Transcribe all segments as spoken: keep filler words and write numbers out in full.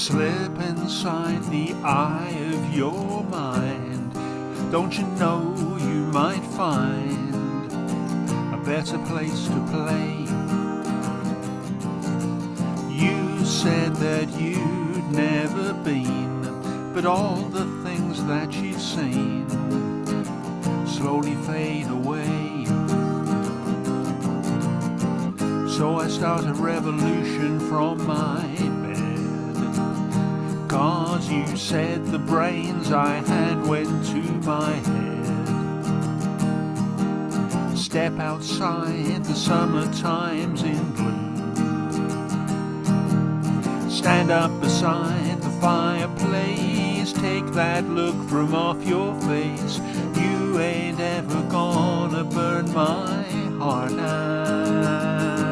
slip inside the eye of your mind. Don't you know you might find a better place to play? You said that you'd never been, but all the things that you've seen slowly fade away. So I start a revolution from my bed, 'cause you said the brains I had went to my head. Step outside, the summertime's in bloom. Stand up beside the fireplace, take that look from off your face. You ain't ever gonna burn my heart out.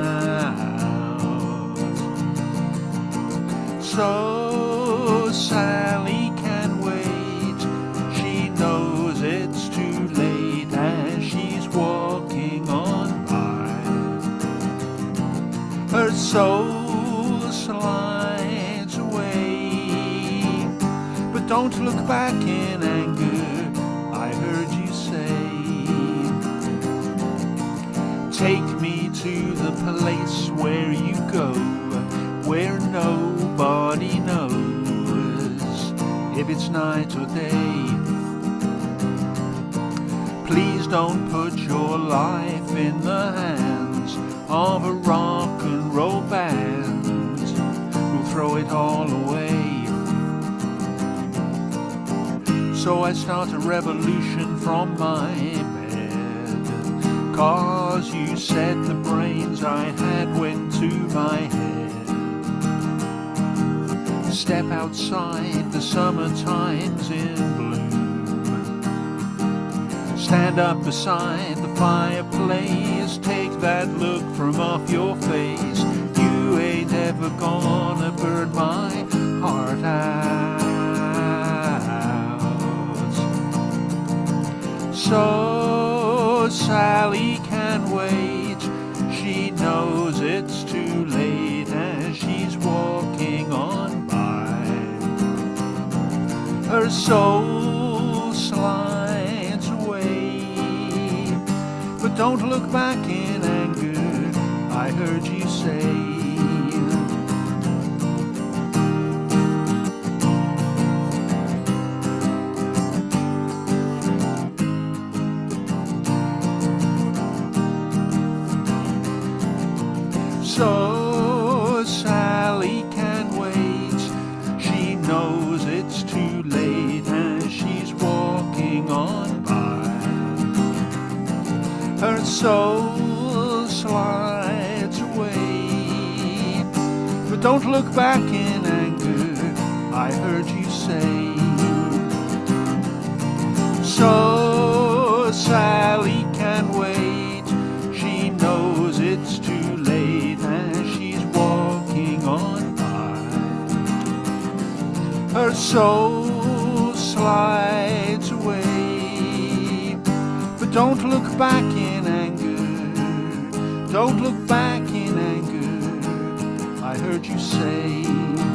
So Sally can wait, she knows it's too late as she's walking on by. Her soul slides away, but don't look back in anger, I heard you say. Take me to the place where you go, where nobody knows if it's night or day. Please don't put your life in the hands of a rock and roll band who'll throw it all away. So I start a revolution from my bed, 'cause you said the brains I had went to my head. Step outside, the summertime's in bloom. Stand up beside the fireplace, take that look from off your face. You ain't ever gonna burn my heart out. So Sally can wait, she knows it's too late as she's walking on by. Her soul slides away, but don't look back in anger, I heard you say. So Sally can wait, she knows it's too late as she's walking on by. Her soul slides away, but don't look back in anger, I heard you say. So Sally can wait, she knows it's too late as she's walking on by. Her soul slides away, but don't look back in anger, don't look back in anger, I heard you say.